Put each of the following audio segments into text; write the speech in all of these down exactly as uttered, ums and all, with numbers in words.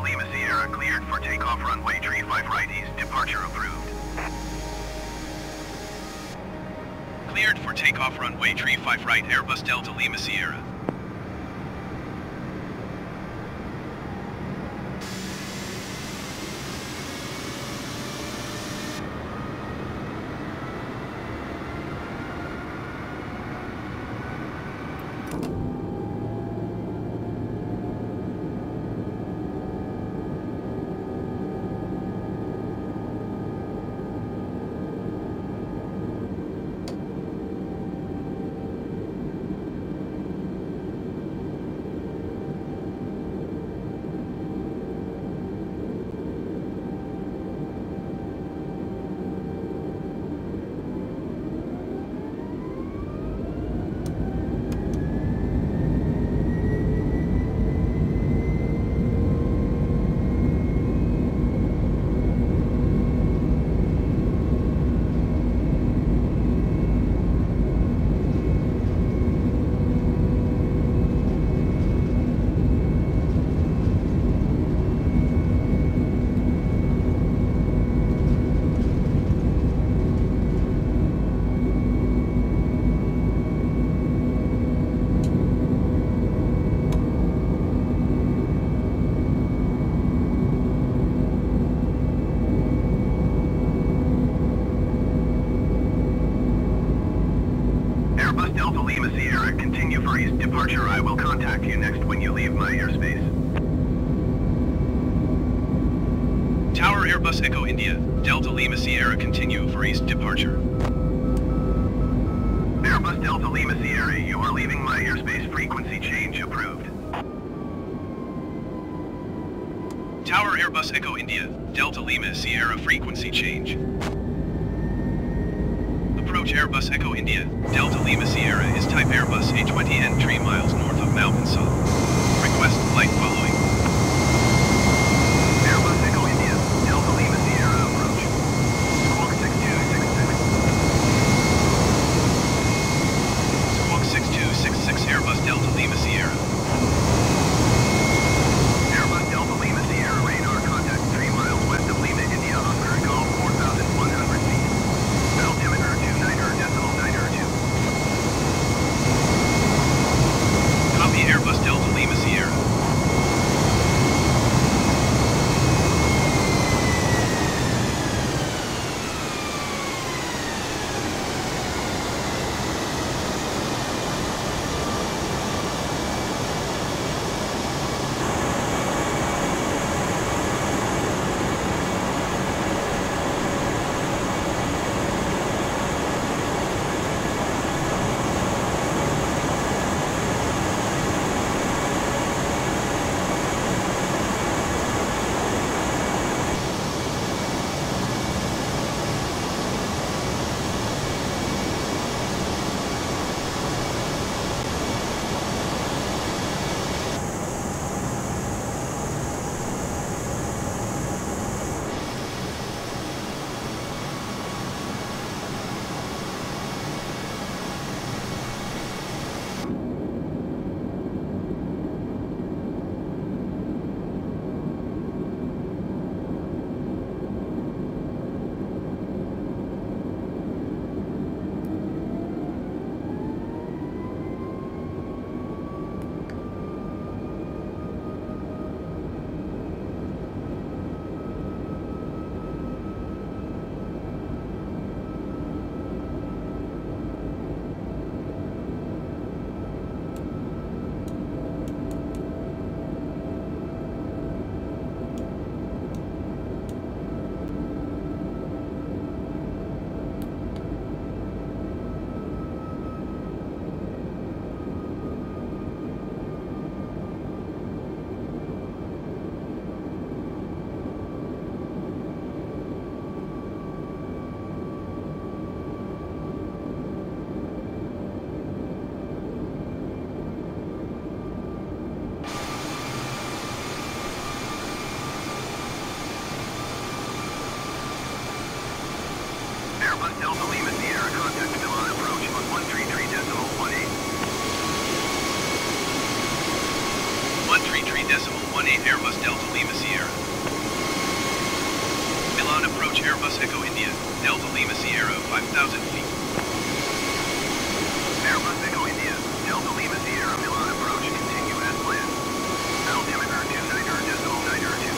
Lima Sierra cleared for takeoff runway tree five right east, departure approved. Cleared for takeoff runway tree five right, Airbus Delta Lima Sierra. Airbus Delta Lima Sierra, continue for east departure. I will contact you next when you leave my airspace. Tower Airbus Echo India, Delta Lima Sierra, continue for east departure. Airbus Delta Lima Sierra, you are leaving my airspace, frequency change approved. Tower Airbus Echo India, Delta Lima Sierra, frequency change. Approach Airbus Echo India, Delta Lima Sierra is type Airbus A twenty N, three miles north of Malpensa. Request flight following. Airbus Echo India, Delta Lima Sierra, approach. Squawk six two six six. Squawk six two six six, Airbus Delta Lima Sierra. Airbus Delta Lima Sierra, radar contact three miles west of Lima, India, Oscar Golf, four thousand one hundred feet. Altimeter two niner decimal niner two. Copy Airbus Delta Lima Sierra. Airbus Delta Lima Sierra, contact Milan approach on one three three decimal one eight. one three three decimal one eight Airbus Delta Lima Sierra. Milan approach Airbus Echo India, Delta Lima Sierra, five thousand feet. Airbus Echo India, Delta Lima Sierra, Milan approach, continue as planned. Altimeter two niner decimal niner two.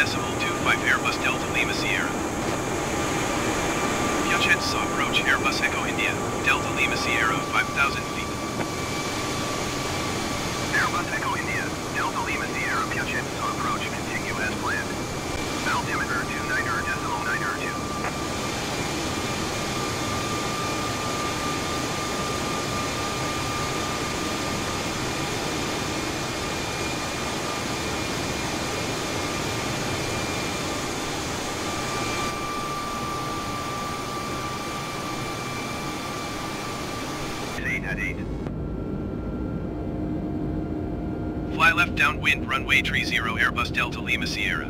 decimal two five Airbus Delta Lima Sierra. Piacenza approach Airbus Echo India, Delta Lima Sierra five thousand feet. Airbus Echo India, Delta Lima Sierra Piacenza approach, continue as planned. Altimeter two niner decimal niner two. eight at eight. Fly left downwind runway three zero Airbus Delta Lima Sierra.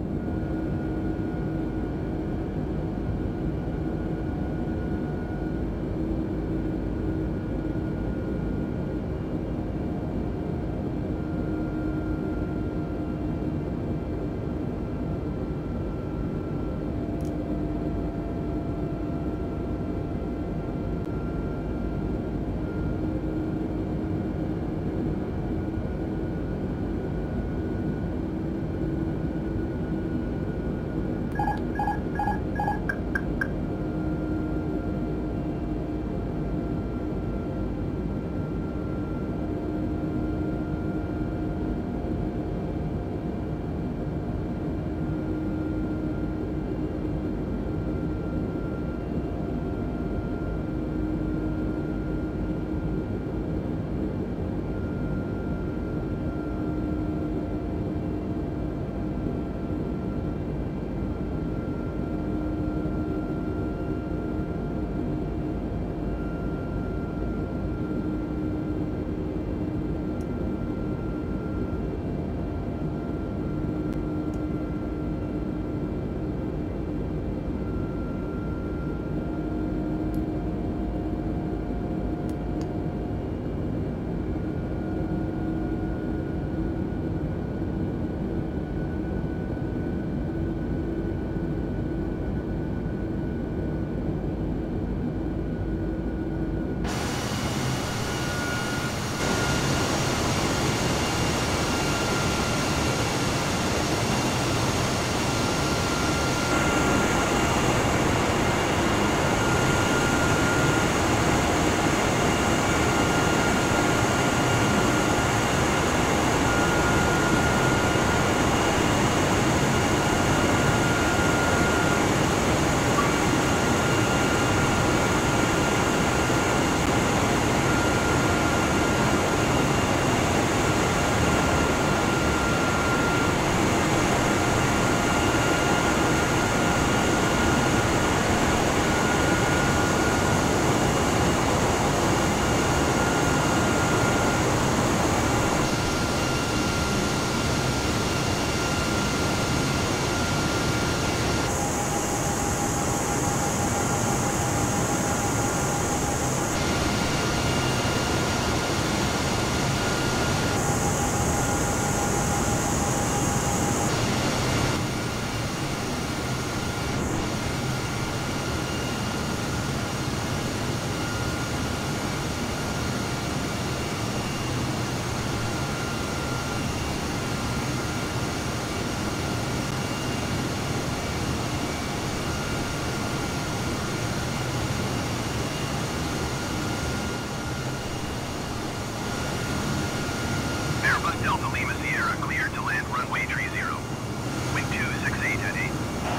Delta Lima Sierra, cleared to land runway three zero. Wind two six eight at eight.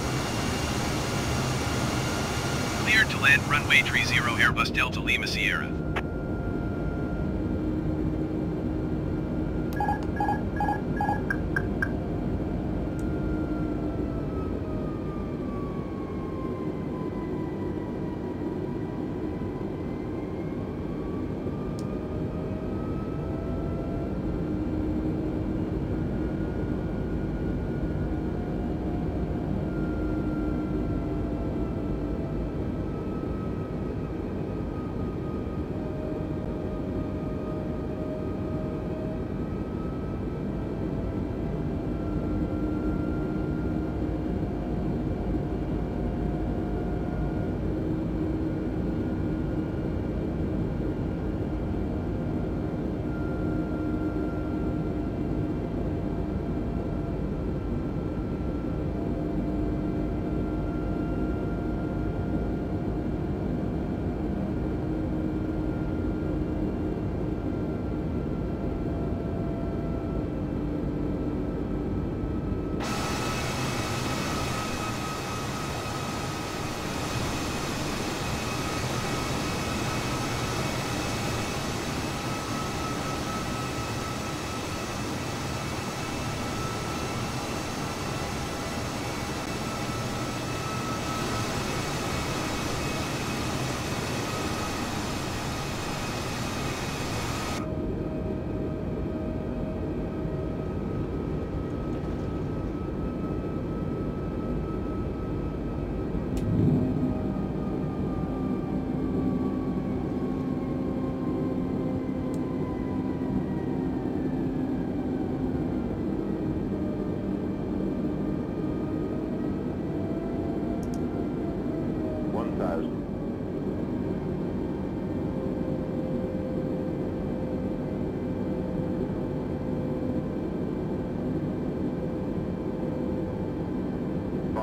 Cleared to land runway three zero Airbus Delta Lima Sierra.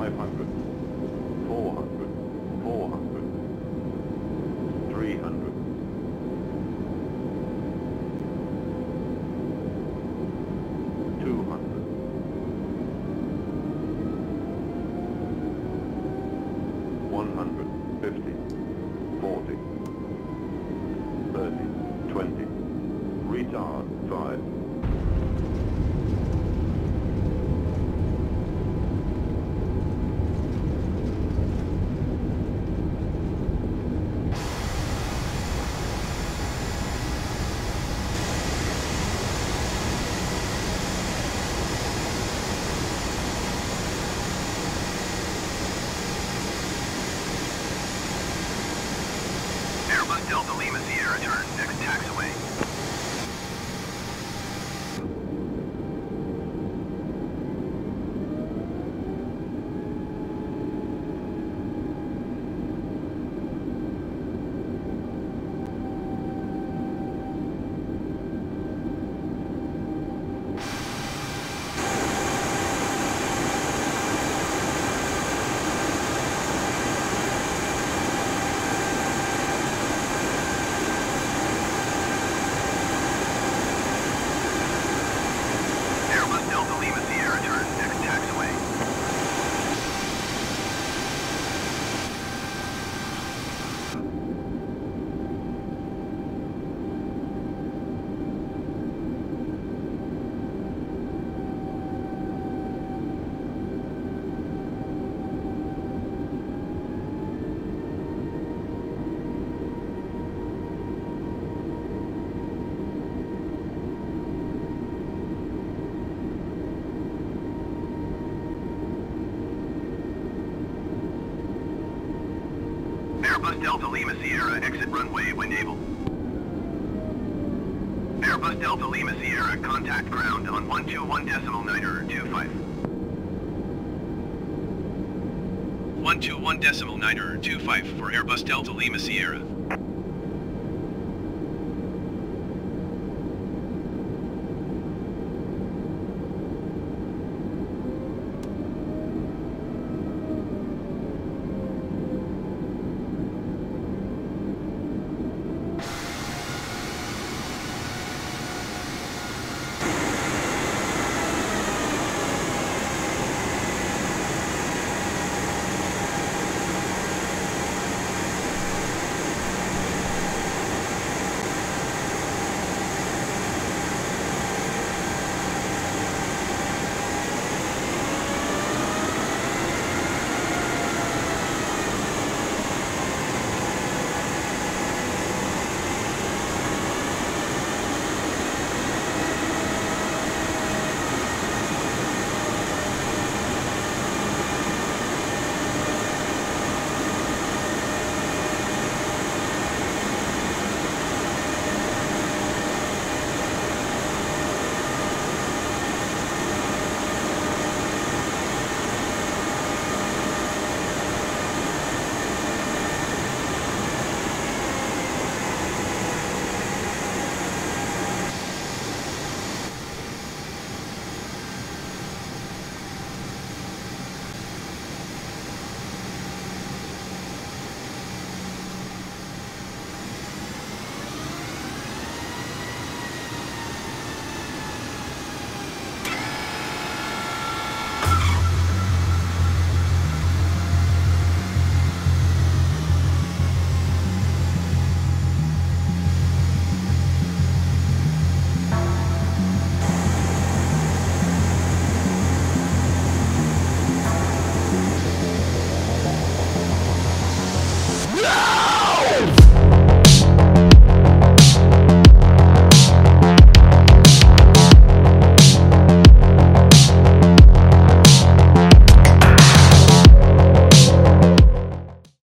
five hundred, four hundred, four hundred, three hundred, two hundred, one hundred, fifty, forty, thirty, twenty, retard five. Airbus Delta Lima Sierra turn, next taxiway. Airbus Delta Lima Sierra turn, next taxiway. Airbus Delta Lima Sierra, exit runway when able. Airbus Delta Lima Sierra, contact ground on one two one decimal niner two five. one two one decimal niner two five for Airbus Delta Lima Sierra.